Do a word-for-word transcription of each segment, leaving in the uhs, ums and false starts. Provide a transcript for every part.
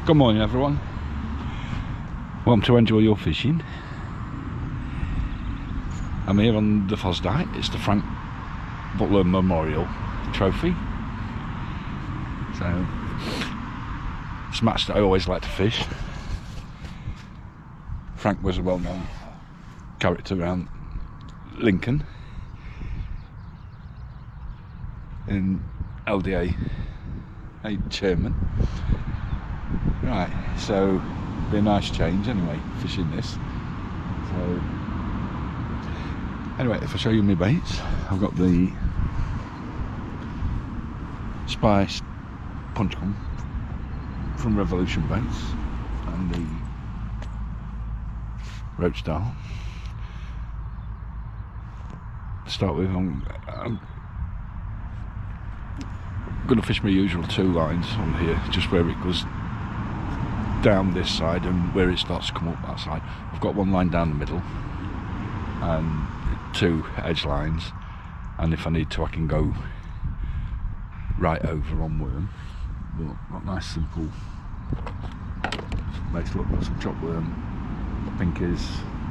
Good morning everyone, welcome to Enjoy Your Fishing. I'm here on the Fossdyke. It's the Frank Butler Memorial Trophy. So it's a match that I always like to fish. Frank was a well-known character around Lincoln and L D A A Chairman. Right, so be a nice change anyway, fishing this. So anyway, if I show you my baits, I've got the Spice Punch Gun from Revolution Baits and the Roach Style. To start with, I'm, I'm going to fish my usual two lines on here, just where it goes down this side and where it starts to come up that side. I've got one line down the middle and two edge lines, and if I need to I can go right over on worm. But got nice simple base. Look, got some chopped worm, pink is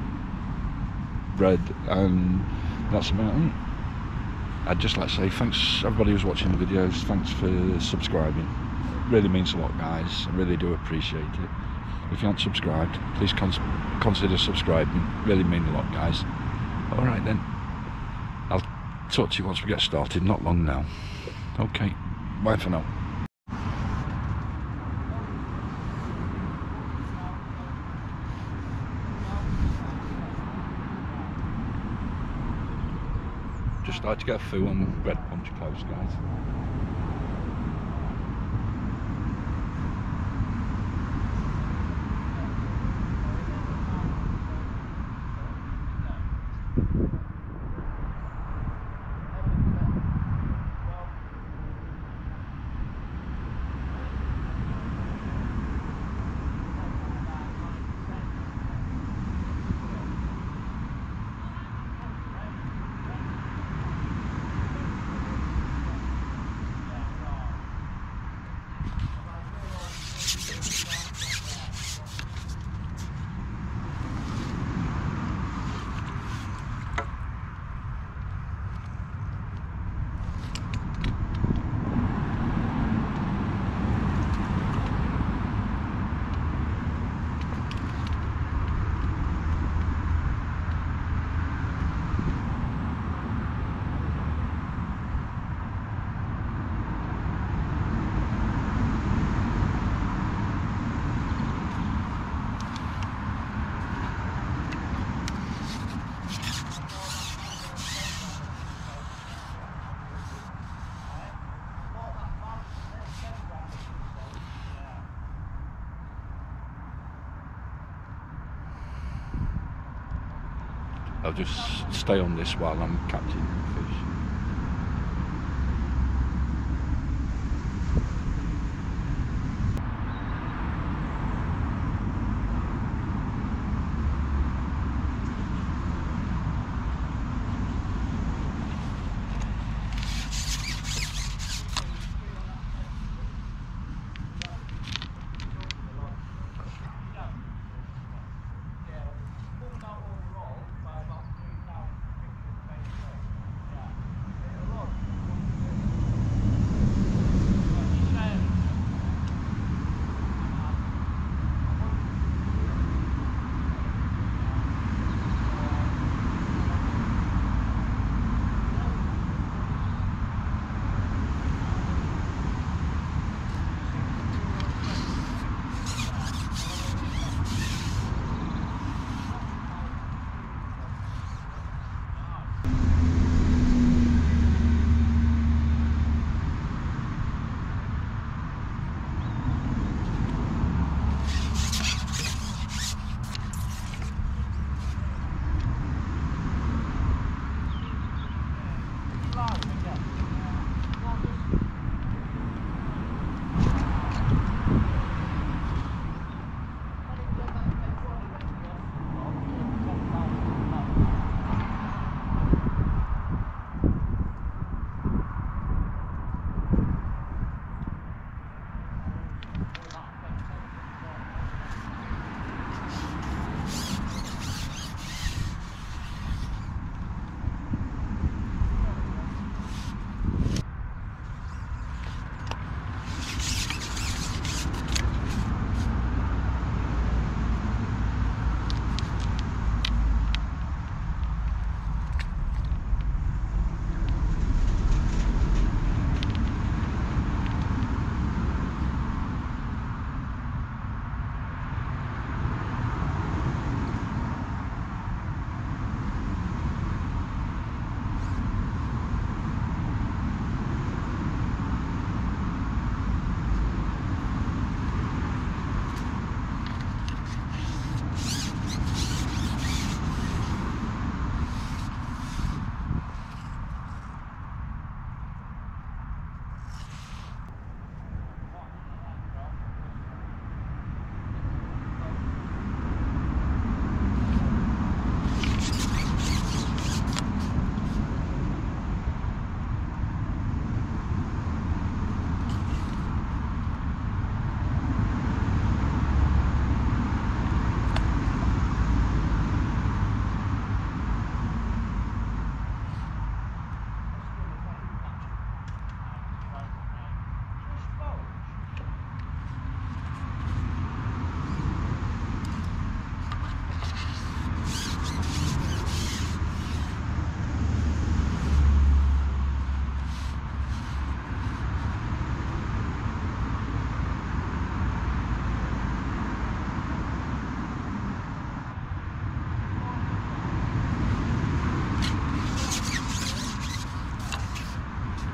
red, and that's about it. I'd just like to say thanks everybody who's watching the videos, thanks for subscribing. Really means a lot, guys. I really do appreciate it. If you aren't subscribed, please cons consider subscribing. Really mean a lot, guys. Alright then, I'll talk to you once we get started, not long now. Okay, bye for now. Just started to get a foo on Red Punch Coast, guys. I'll just stay on this while I'm catching fish.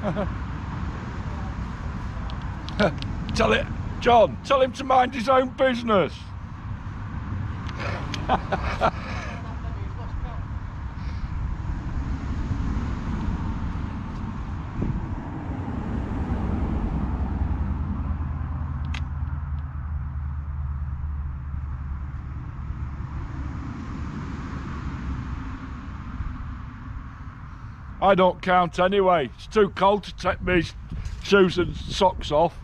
Tell it, John, tell him to mind his own business. I don't count anyway. It's too cold to take me shoes and socks off.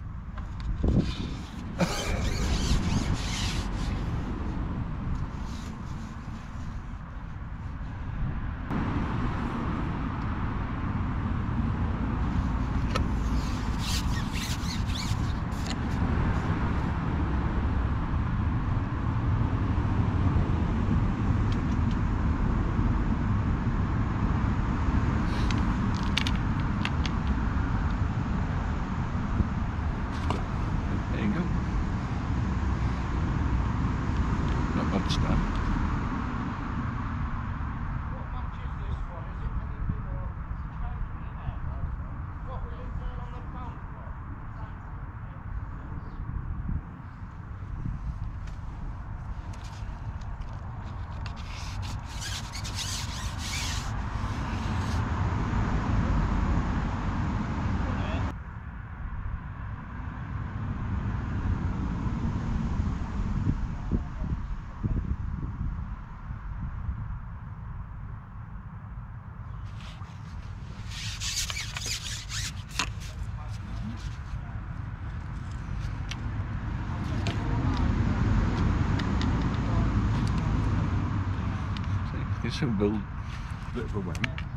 This will build a bit of a wing.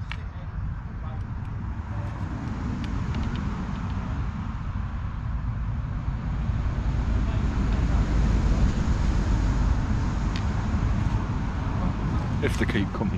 If they keep coming.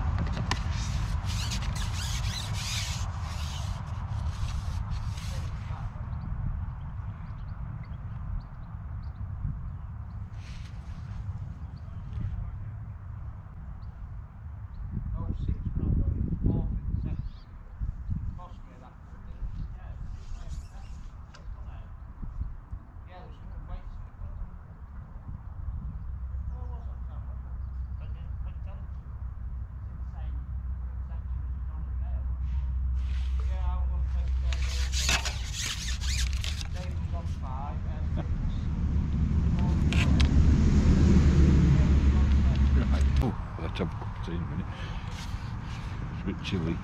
Have a cup of tea in a minute. It's a bit chilly.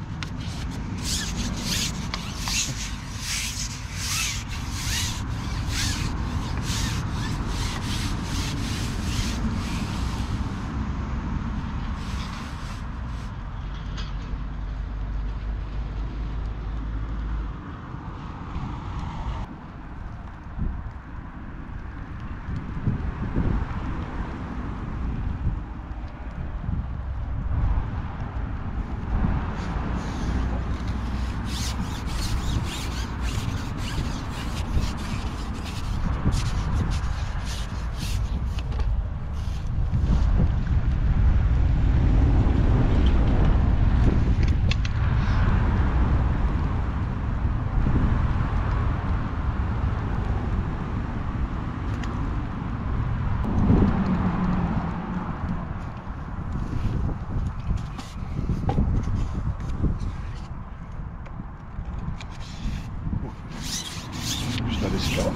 Steady stop.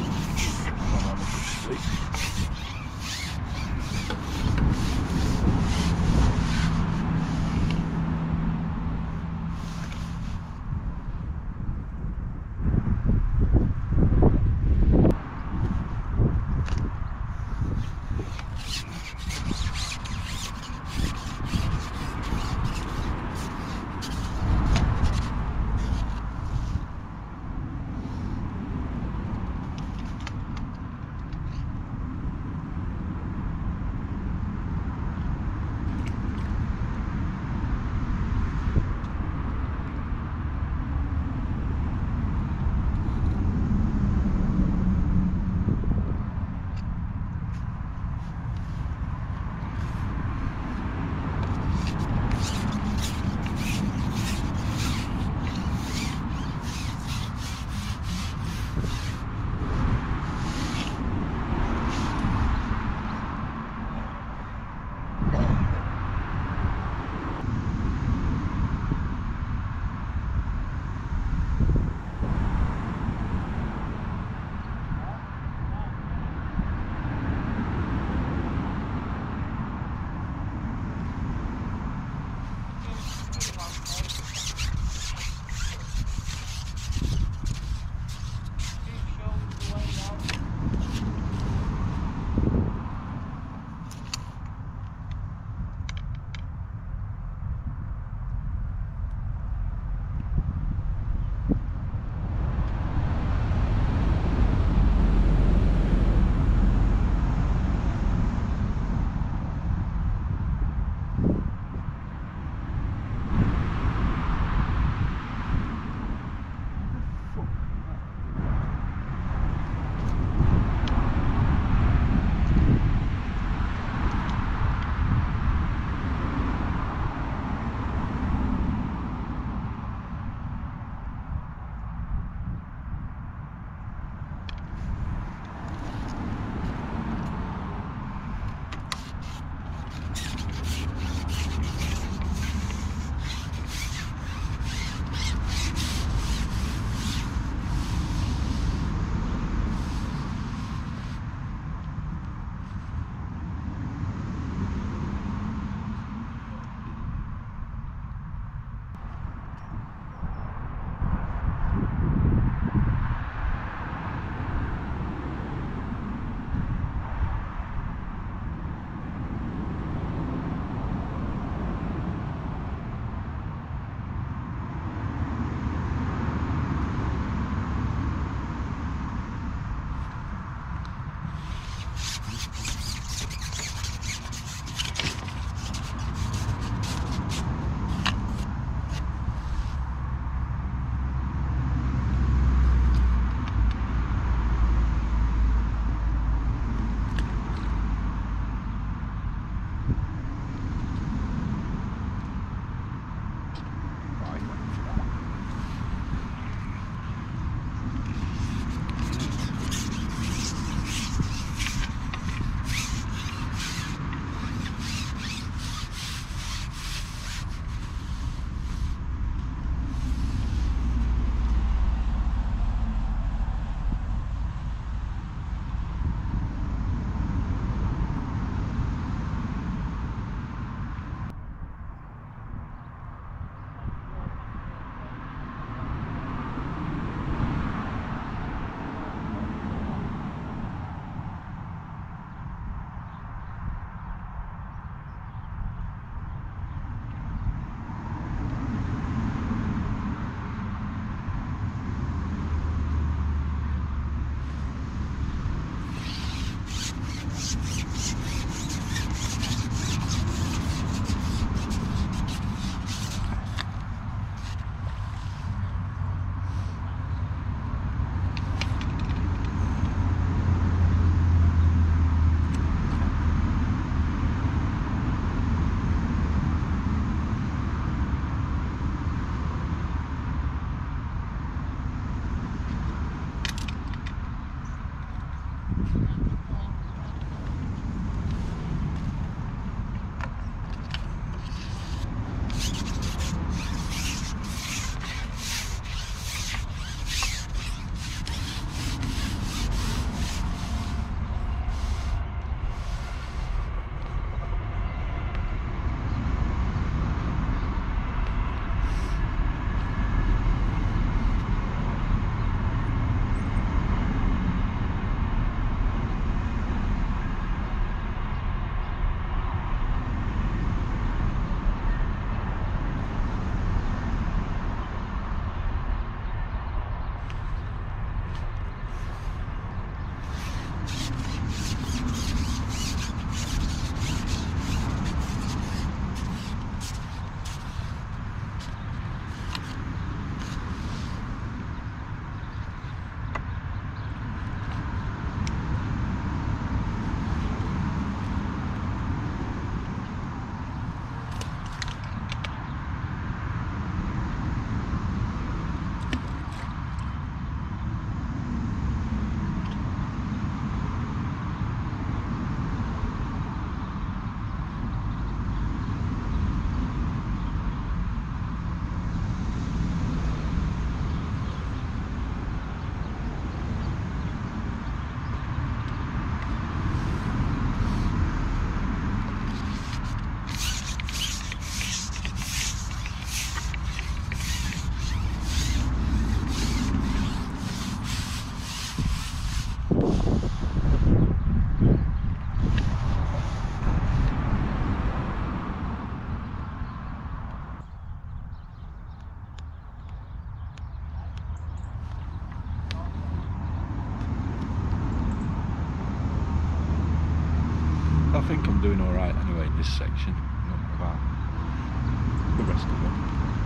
I think I'm doing all right anyway in this section. I don't know about the rest of it.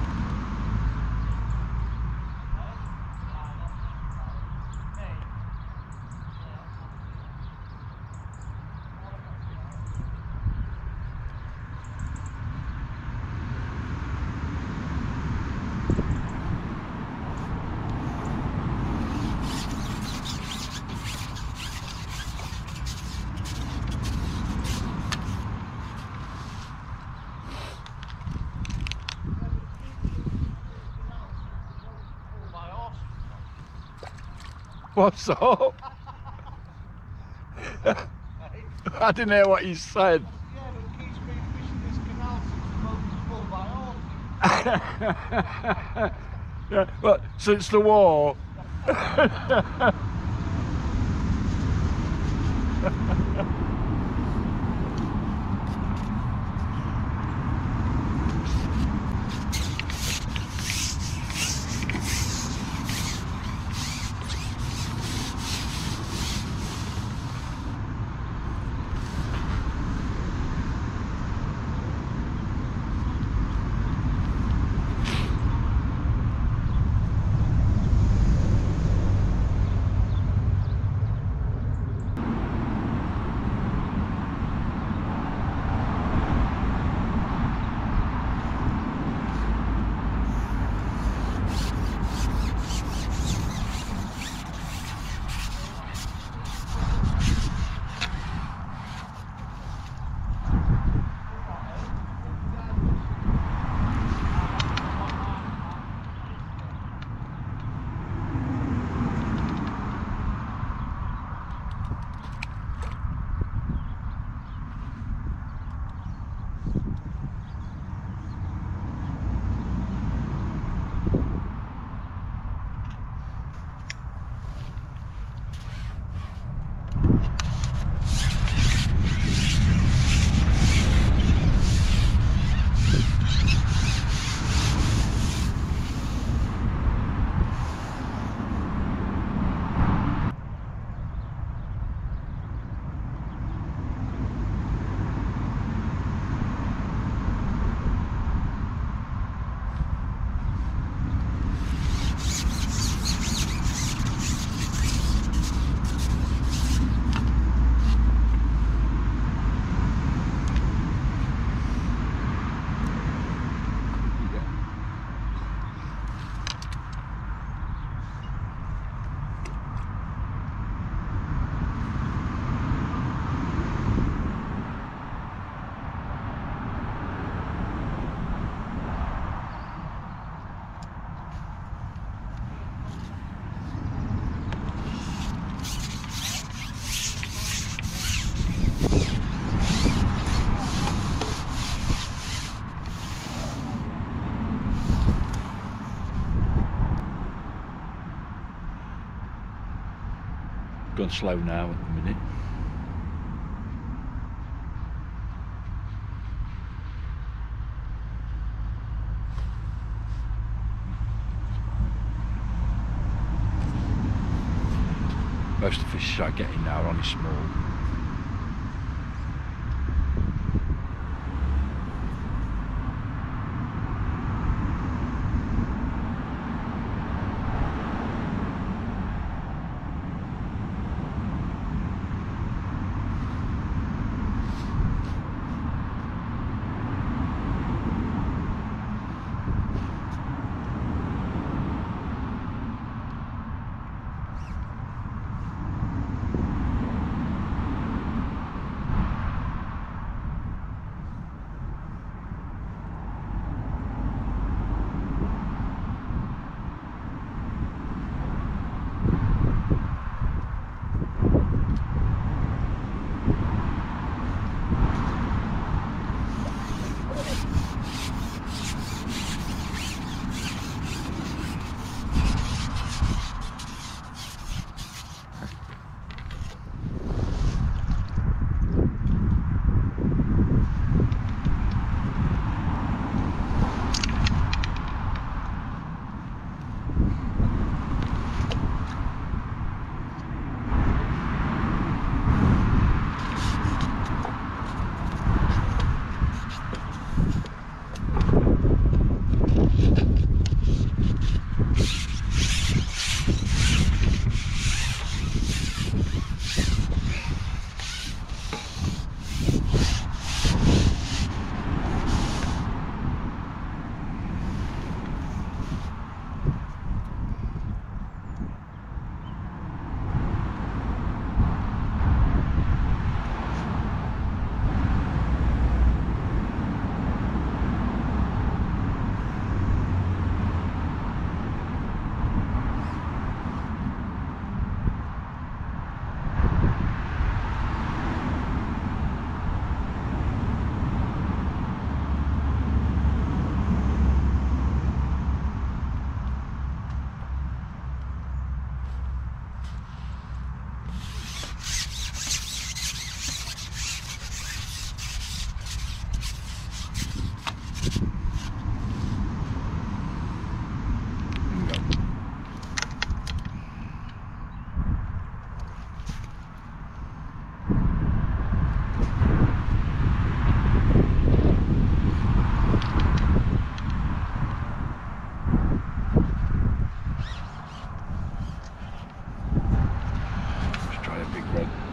What's up? I didn't hear what you said. Yeah, but it keeps me fishing this canal since the boat was pulled by horses. Yeah, well, since the war. Gone slow now at the minute. Most of the fish I get in now are only small.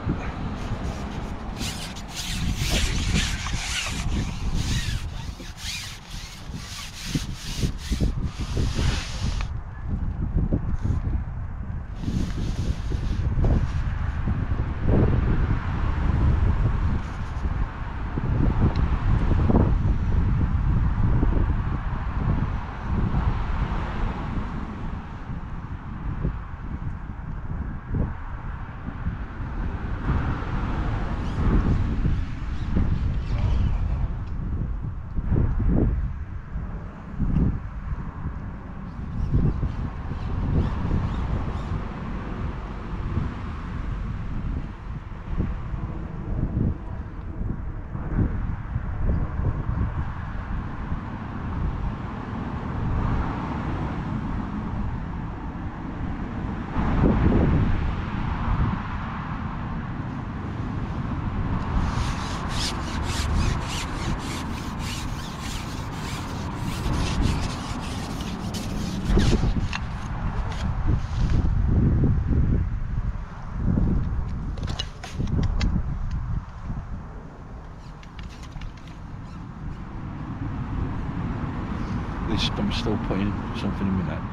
I'm still putting something in my net.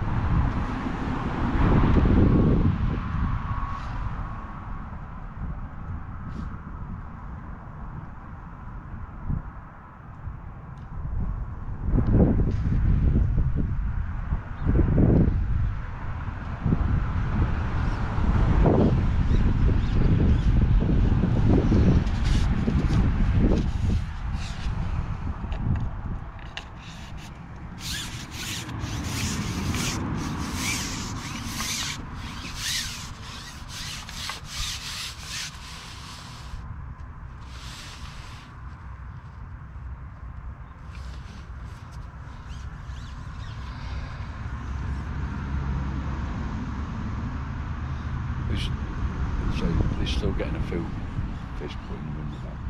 So they're still getting a few fish putting them in the net.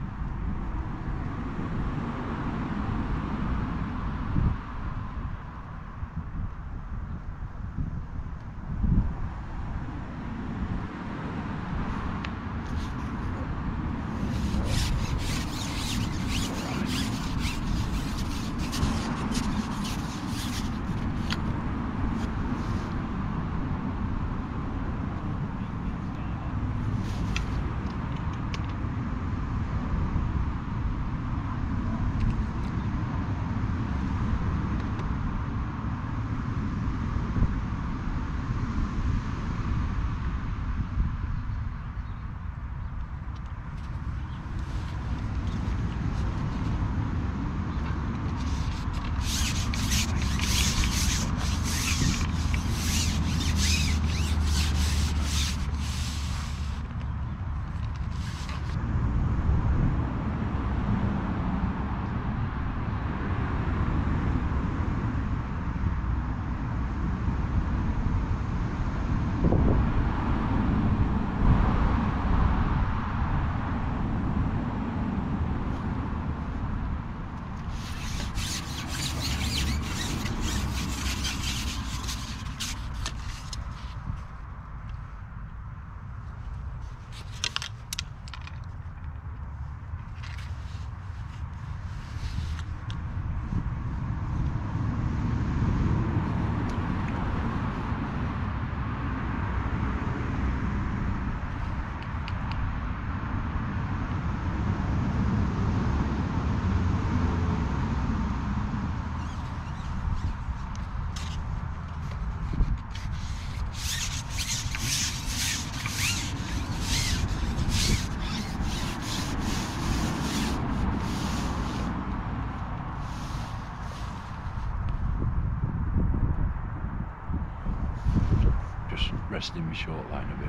Resting my short line a bit.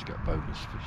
to get bonus fish.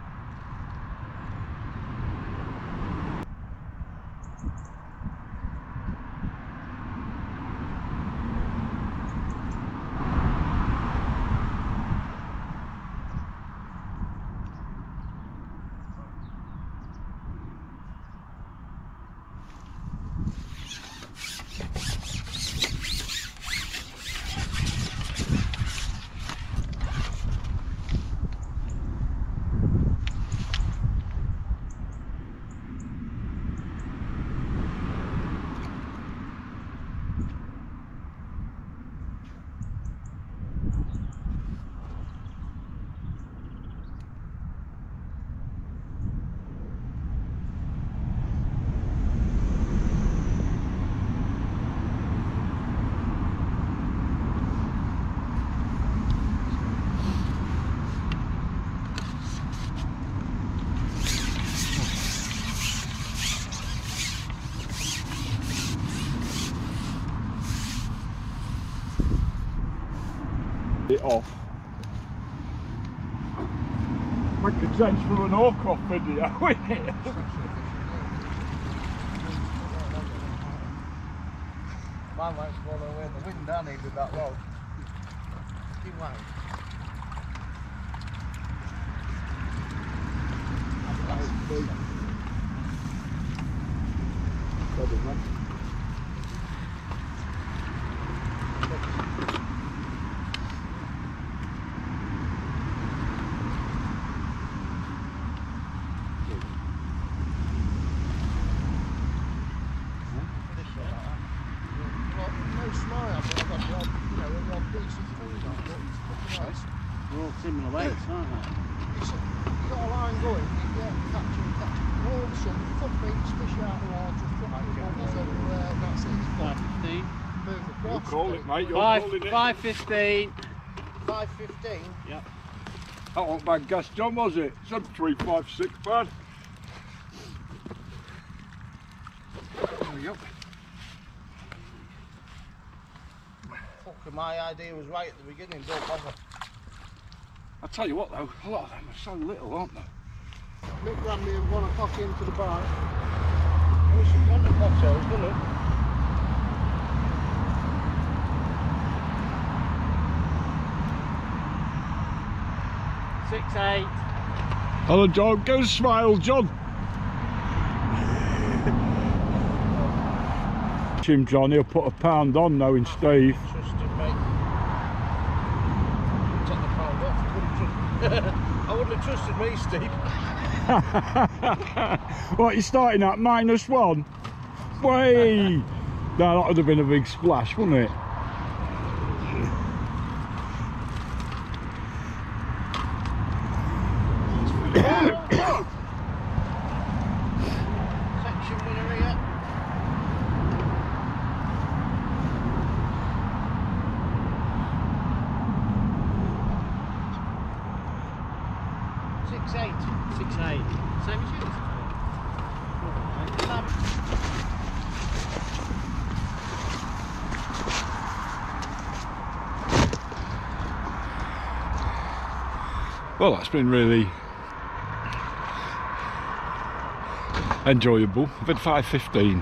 It off. Make a sense from an Orcroft video, innit? Mine won't swallow away the wind, I need with that rod. He won't. They're all similar weights, aren't they? It's, you've got a line going, you get catch and catch. And all of a sudden, foot beats, fish out of the water, foot bubbles everywhere, that's it. It's five fine. fifteen. Move across. You call it, mate, you're Five, calling it. five fifteen. five fifteen. Yep. That wasn't bad gas, John, was it? It's a three five six, bad. There we go. Fucking my idea was right at the beginning, don't bother. I tell you what though, a lot of them are so little, aren't they? Mick ran me at one o'clock into the bar. There was some wonder cocktails, wasn't it? Six eight. Hello, John. Go smile, John. Him, John. He'll put a pound on knowing Steve. Trusted, mate. Take the pound off. I wouldn't, trust... I wouldn't have trusted me, Steve. What, you're starting at minus one? Way! No, that would have been a big splash, wouldn't it? Section winner here. Six eight. Six eight. Same as yours. Well, that's been really enjoyable. I've had five fifteen.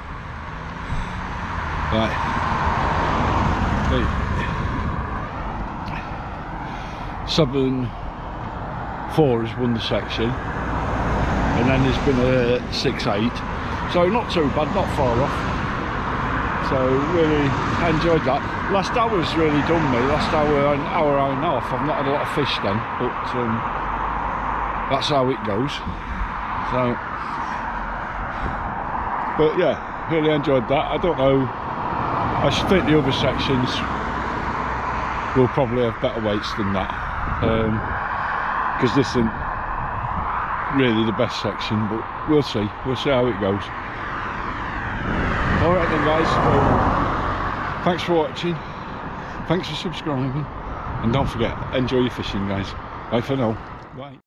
Right. Seven four has won the section, and then there's been a six eight. So not too bad, not far off. So really enjoyed that. Last hour's really done me. Last hour, an hour, hour and a half. I've not had a lot of fish then, but um, that's how it goes. So, but yeah, really enjoyed that. I don't know. I should think the other sections will probably have better weights than that, because um, this isn't really the best section. But we'll see. We'll see how it goes. All right then, guys. So, thanks for watching. Thanks for subscribing, and don't forget, enjoy your fishing, guys. Bye for now. Bye.